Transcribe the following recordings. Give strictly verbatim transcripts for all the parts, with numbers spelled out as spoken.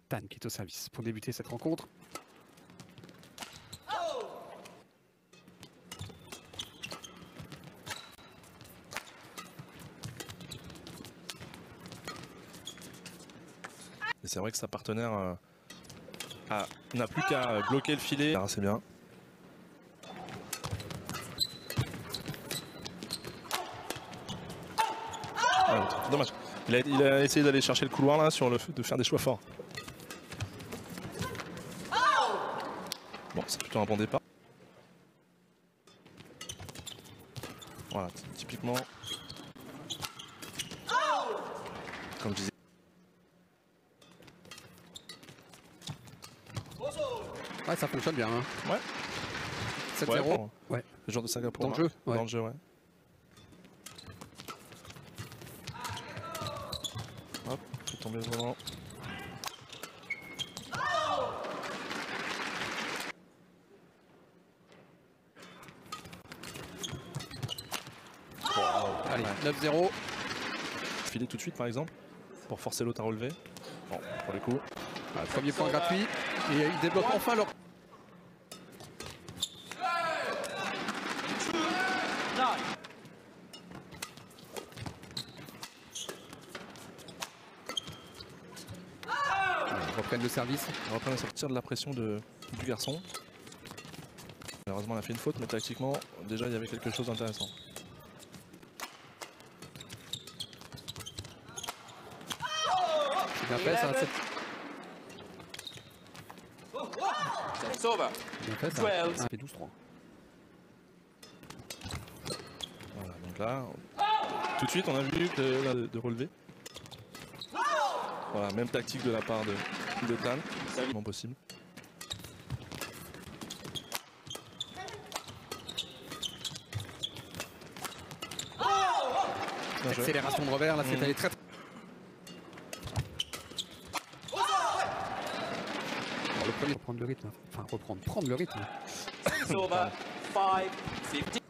Tan qui est au service pour débuter cette rencontre. Et c'est vrai que sa partenaire euh, n'a plus qu'à bloquer le filet. Ah, c'est bien. Ah, dommage. Il a, il a essayé d'aller chercher le couloir là, sur le, de faire des choix forts. Bon, c'est plutôt un bon départ. Voilà, typiquement. Comme je disais. Ouais, ça fonctionne bien. Hein. Ouais. sept zéro. Ouais, ouais. Le genre de Singapour. Dans le jeu. Dans ouais. le jeu, ouais. Hop, fait tomber le volant. Allez, neuf zéro. Filer tout de suite par exemple, pour forcer l'autre à relever. Bon, pour le coup. Ah, premier point gratuit. Et ils débloquent enfin leur... Ils reprennent le service. Ils reprennent à sortir de la pression de, du garçon. Malheureusement, elle a fait une faute, mais tactiquement, déjà, il y avait quelque chose d'intéressant. C'est bien fait, ça. It's over. Bien fait, ça. twelve. Ça fait douze trois. Voilà, donc là, tout de suite, on a vu que là, de, de relever. Voilà, même tactique de la part de, de Tan. C'est bon possible. Accélération de revers, là, c'est mmh. allé très très... Alors, le premier, reprendre le rythme. Enfin, reprendre, prendre le rythme. It's over. five fifty.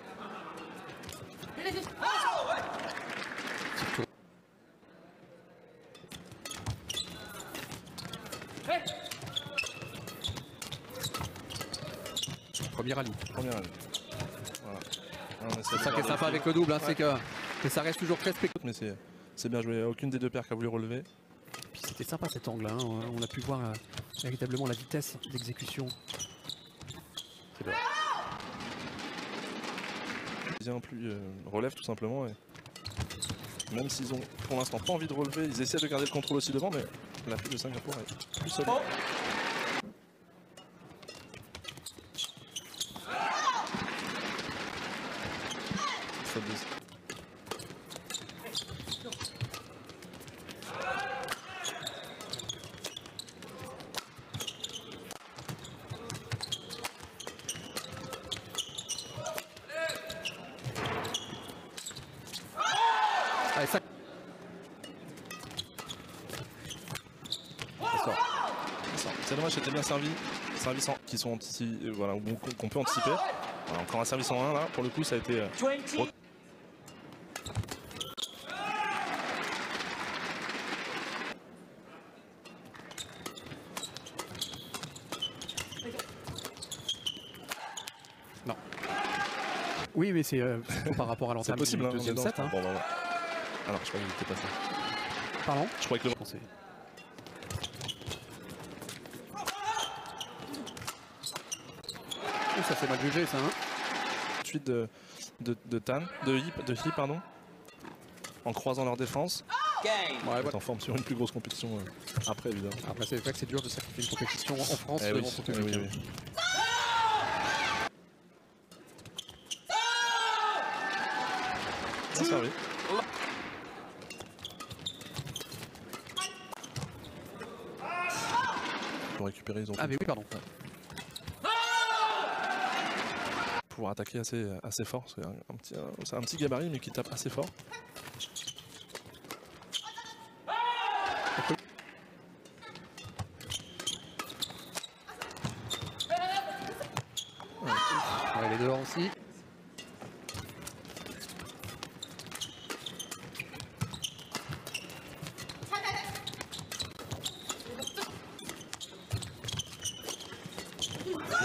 Premier rallye. Première année. Voilà. C'est ça qui est sympa avec le double, hein, ouais. C'est que, que ça reste toujours très spectaculaire. Mais c'est bien joué. Aucune des deux paires qui a voulu relever. C'était sympa cet angle, hein. On a pu voir euh, véritablement la vitesse d'exécution. C'est bon. Ils plus euh, relève tout simplement. Et même s'ils ont pour l'instant pas envie de relever, ils essaient de garder le contrôle aussi devant, mais la pile de Singapour est plus solide. Allez, ça... C'est dommage, c'était bien servi. Services en... qui sont ici, voilà, qu'on peut anticiper. Voilà, encore un service en un là, pour le coup ça a été. Euh... Non. Oui, mais c'est euh, par rapport à l'entame du hein, deuxième set. Hein. Bon, bah, ouais. Alors, je croyais que c'était pas ça. Pardon? Je croyais que le... Pensez. Oh, ça fait mal jugé, ça, hein. Suite de, de, de Tan, de Hip, de Hip, pardon, en croisant leur défense. Game. Ouais, ouais. En forme sur une plus grosse compétition euh, après, évidemment. Après, c'est vrai que c'est dur de sacrifier une compétition en France. Eh oui, devant son eh public. oui, oui. Bien servi. Pour récupérer, ils ont Ah, mais oui, pardon. Pouvoir attaquer assez, assez fort, c'est un, un, petit, un, un petit gabarit mais qui tape assez fort. Ouais, les dehors aussi.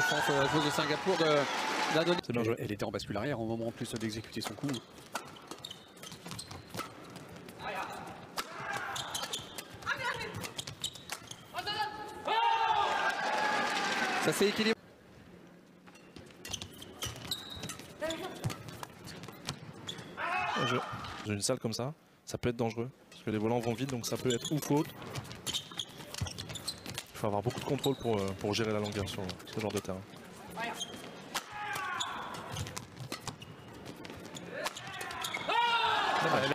défense euh, la joueuse de Singapour de d'Indonésie. C'est bien joué. Elle, elle était en bascule arrière au moment en plus d'exécuter son coup. Ça s'est équilibré. Jeu. J'ai une salle comme ça, ça peut être dangereux. Parce que les volants vont vite, donc ça peut être ou faute. Il faut avoir beaucoup de contrôle pour, euh, pour gérer la longueur sur ce genre de terrain. Ouais.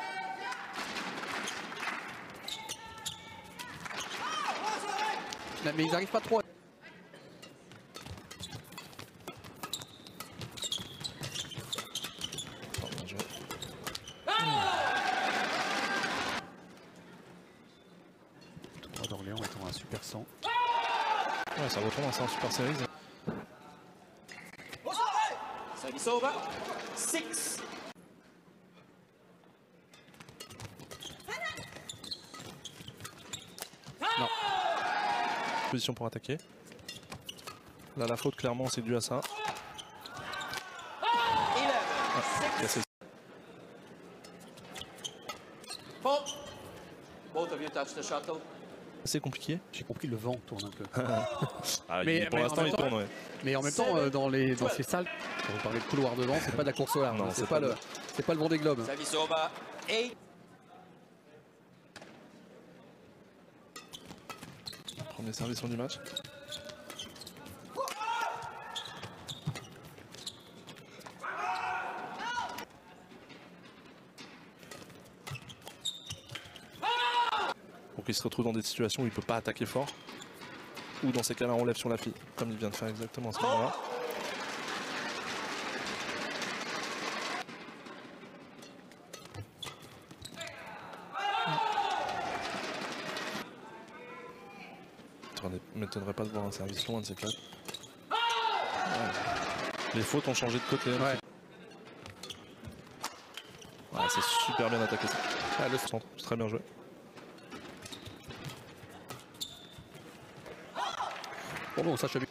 Mais ils n'arrivent pas trop. Oh, bien joué. Trois d'Orléans étant un super cent. Ouais, ça retourne en super série. Service over. Six. Non. Position pour attaquer. Là, la faute, clairement, c'est dû à ça. eleven. Cassé. Fault. Both of you touch the shuttle. C'est compliqué. J'ai compris, le vent tourne un peu. Ah, Mais- il- pour mais en l'instant, même il temps- tourne, ouais. Mais en même temps, euh, dans, les, dans ces salles, quand vous parlez de couloir devant, c'est pas de la course au large. Non, hein, c'est c'est pas pas, le, c'est pas le Vendée Globe. Service over. Eight. Premier service du match. Pour qu'il se retrouve dans des situations où il peut pas attaquer fort. Ou dans ces cas-là, on lève sur la fille, comme il vient de faire exactement à ce moment-là. Je m'étonnerais pas de voir un service loin de ces quatre. Ouais. Les fautes ont changé de côté. Ouais. Ouais, c'est super bien attaqué ça. Ah, le centre, c'est très bien joué. Bon, bon, ça, je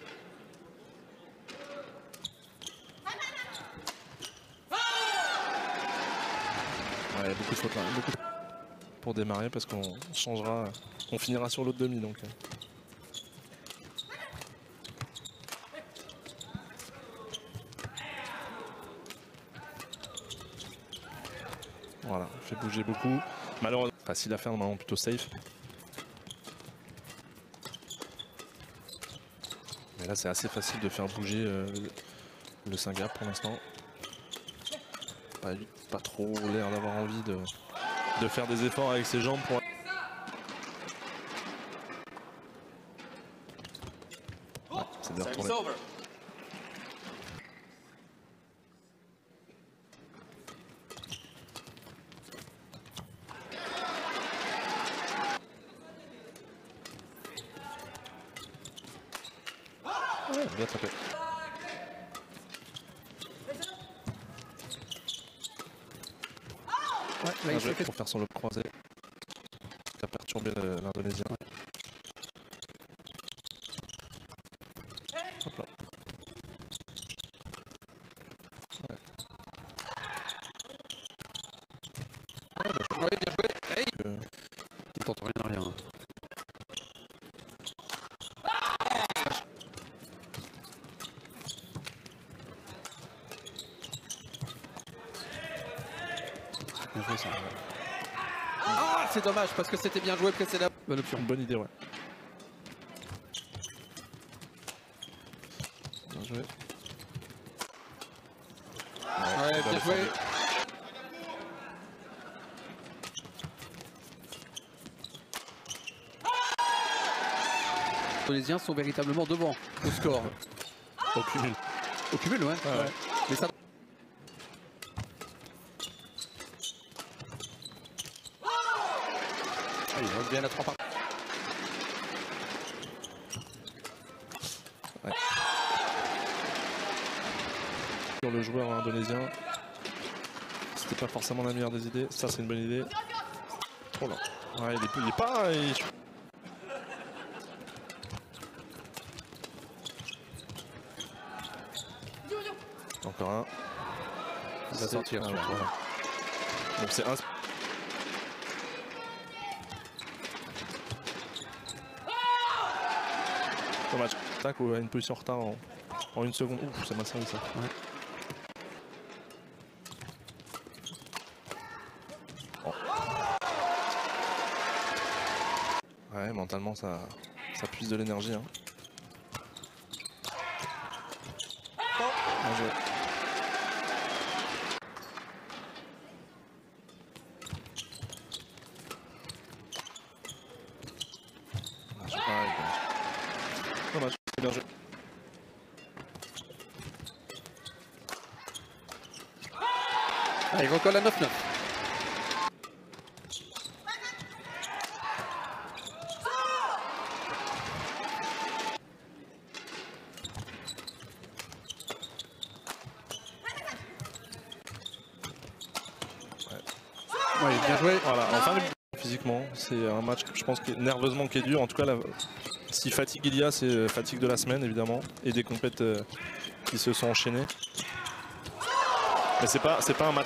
Ouais, beaucoup de fautes là, beaucoup de... pour démarrer parce qu'on changera, on finira sur l'autre demi donc. Voilà, fait bouger beaucoup. Malheureusement, facile à faire, normalement plutôt safe. Mais là, c'est assez facile de faire bouger euh, le Singapour pour l'instant. Pas, pas trop l'air d'avoir envie de, de faire des efforts avec ses jambes pour... Ouais, c'est bien Service retourné. over. Ouais, bien attrapé. Ouais, là, Bien il joué s'est fait... pour faire son lob croisé. Qui a perturbé le- l'Indonésien. Hop là. Ouais. Ouais, bien joué. Hey, Euh, il tente rien à rien. Bien joué, ça. Ah, c'est dommage parce que c'était bien joué précédemment. Bonne option. Une bonne idée, ouais. Bien joué. Ouais, bien joué. Les Indonésiens sont véritablement devant au score. Au cumul. Au cumul, ouais. Ouais, ouais. Ouais. Mais ça... Allez, on revient à trois parties. Sur le joueur indonésien, c'était pas forcément la meilleure des idées. Ça, c'est une bonne idée. Oh là. Ouais, il est, il est pas. Il... Encore un. Il va sortir. Ah, celui-là. voilà. Donc c'est un. Dommage. Tac, ou à une position en retard en, en une seconde. Ouf, c'est mal servi ça. Ouais. Oh. Ouais, mentalement ça, ça puise de l'énergie. Hein. Bien joué. Ah, c'est pareil, quoi. Dommage, bien joué. Allez, il recolle à neuf neuf. Ouais, bien joué. Voilà, enfin physiquement, c'est un match que je pense qui est nerveusement qui est dur. En tout cas, la, si fatigue il y a, c'est fatigue de la semaine évidemment et des compètes euh, qui se sont enchaînées. Mais c'est pas, c'est pas un match.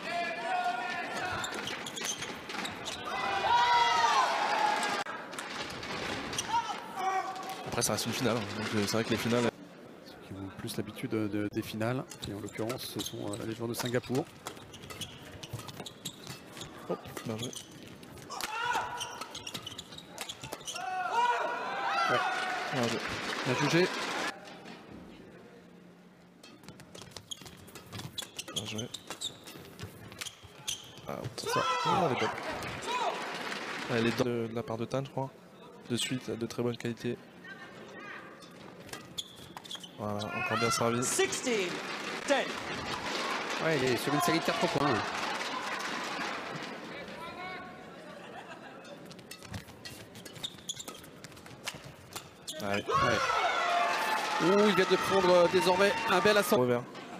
Après, ça reste une finale, donc c'est vrai que les finales. Ceux qui ont plus l'habitude de, de, des finales, et en l'occurrence, ce sont euh, les joueurs de Singapour. Oh, bien joué. Ouais. Bien joué. Bien jugé. Bien joué. Ah, c'est ça. Oh, elle est bonne. Elle est de, de la part de Tan, je crois. De suite, de très bonne qualité. Voilà, encore bien servi. seize dix. Ouais, il est sur une série de quatre points. Allez. Ouais. Ouh, il vient de prendre euh, désormais un bel ascendant. Revers.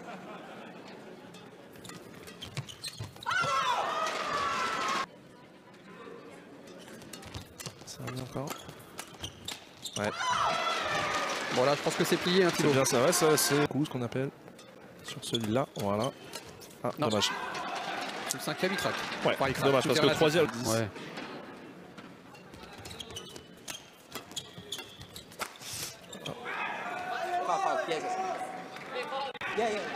Ça revient encore. Ouais. Bon là, je pense que c'est plié, hein, C'est Thibaut. bien ça, ouais, ça c'est le coup ce qu'on appelle sur celui-là, voilà. Ah, Non. dommage. C'est le cinquième, il craque. Ouais, Enfin, il craque. dommage Tout parce est que le relatif. troisième. Ouais. Foul, foul. Yes, yes. Yeah, yeah.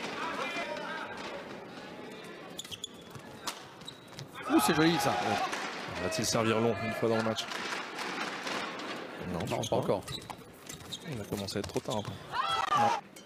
Ouh, c'est joli ça. Va-t-il servir long une fois dans le match? Non, je Non, pense pas encore. Il a commencé à être trop tard. Après. Non.